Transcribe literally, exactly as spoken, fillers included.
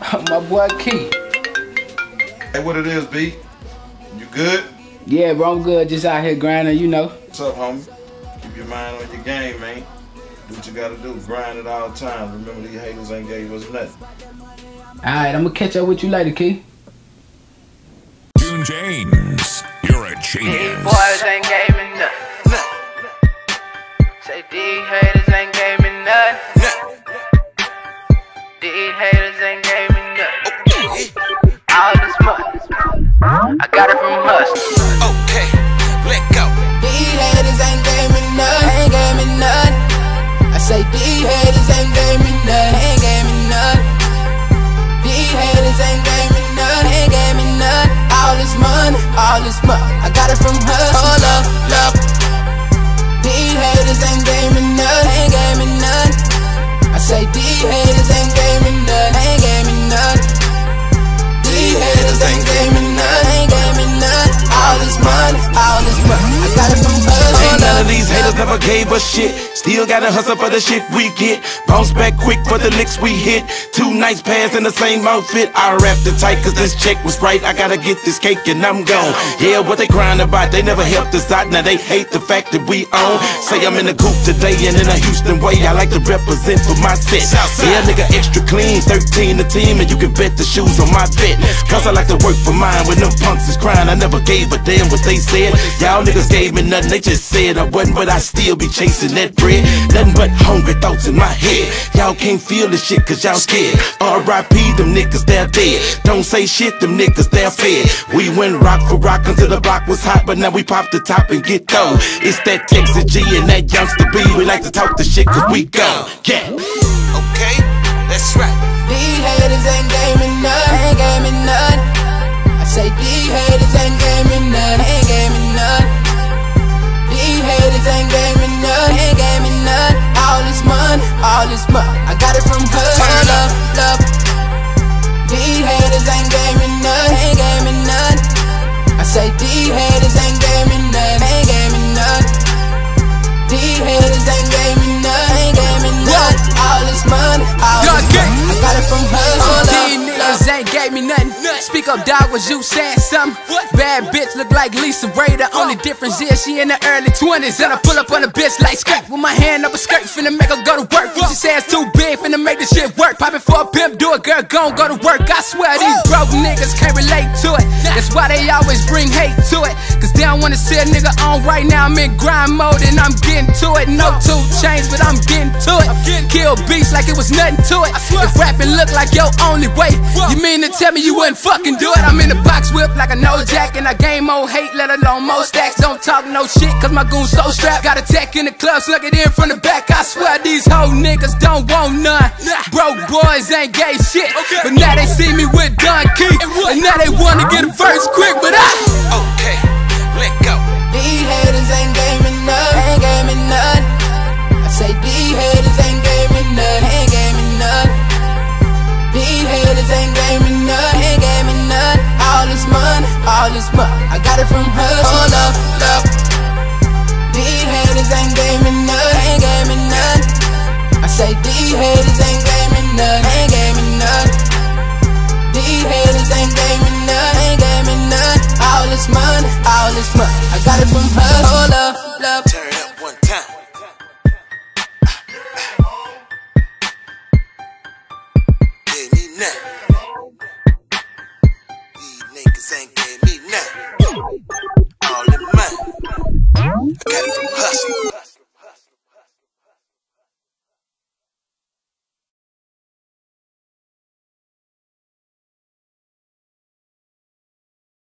My boy Key. Hey, what it is, B? You good? Yeah, bro, I'm good. Just out here grinding, you know. What's up, homie? Keep your mind on your game, man. Do what you gotta do. Grind at all times. Remember, these haters ain't gave us nothing. Alright, I'm gonna catch up with you later, Key. June James, you're a genius. These boys ain't gave me nothing. Nah. Say these haters ain't gave me nothing. Nah. These haters ain't gave me nothing. Okay. All this money, I got it from hustle. Okay, let go. These haters ain't gave me nothing, ain't gave me nothing. I say these haters ain't gave me nothing, ain't gave me nothing. These haters ain't gave me nothing, ain't gave me nothing. All this money, all this money, I got it from hustle. Hold up, love. These haters ain't gave me nothing, ain't gave me nothing. I say these haters ain't gave me nothing, ain't gave me nothing. These haters ain't gave me nothing, ain't gave me nothing. All this money, all this money, I got it from hustle. Ain't none of these haters never gave us shit. Still gotta hustle for the shit we get. Bounce back quick for the licks we hit. Two nights pass in the same outfit. I wrapped it tight cause this check was right. I gotta get this cake and I'm gone. Yeah, what they crying about, they never helped us out. Now they hate the fact that we own. Say I'm in the coop today and in a Houston way. I like to represent for my set. Yeah, nigga extra clean, thirteen the team, and you can bet the shoes on my bet. Cause I like to work for mine when them punks is crying. I never gave a damn what they said. Y'all niggas gave me nothing, they just said I wasn't, but I still be chasing that bread. Nothing but hungry thoughts in my head. Y'all can't feel this shit cause y'all scared. R I P them niggas, they're dead. Don't say shit, them niggas, they're fed. We went rock for rock until the block was hot, but now we pop the top and get through. It's that Texas G and that youngster B. We like to talk the shit cause we go. Yeah. Okay, that's right. These haters ain't gave me nothing, ain't gave me nothing. I say these haters ain't gave me nothing, ain't gave me nothing. These haters ain't gave me nothing, ain't gave me nothing. All this money, all this money, I got it from hustle. Love, love. These haters ain't gave me nothing, ain't gave me nothing. I say these haters ain't gave me nothing, ain't gave me nothing. These haters ain't gave me nothing, ain't gave me nothing. All this money, all this money, I got it from hustle. These niggas ain't gave me nothing. Speak up, dog, was you saying something? Bad bitch look like Lisa Ray. The only difference is she in the early twenties. And I pull up on a bitch like skirt with my hand up a skirt, finna make her go to work. She says too big, finna make this shit work. Pop it for a pimp, do it, girl, gon' go to work. I swear these broke niggas can't relate to it. That's why they always bring hate to it. Cause they don't wanna see a nigga on right now. I'm in grind mode and I'm getting to it. No two chains, but I'm getting to it. Kill beats like it was nothing to it. If rapping look like your only way, you mean to tell me you wouldn't fucking do it? I'm in the box whip like a no jack, and I gain more hate, let alone more stacks. Don't talk no shit, cause my goon's so strapped. Got a tech in the club, slug it in from the back. I swear these hoe niggas don't want none. Broke boys ain't gay shit, but now they see me with Don Key, and now they wanna get a verse quick, but I okay, let go. These haters ain't gave me nothing, ain't gave me nothing. I say these haters ain't gave me nothing, ain't gave me nothing. These haters ain't gave me nothing, ain't gave me nothing. All this money, all this money, I got it from hustle. Hold up, love. These haters ain't gave me nothing, ain't gave me nothing. I say these haters ain't gave me nothing, ain't gave me nothing. These haters ain't gave me nothing, ain't gave me nothing. All this money, all this money, I got it from hustle. Hold up, love. Turn it up one time. Gave me nothing. These niggas ain't gave me nothing. All in money, I got it from hustle.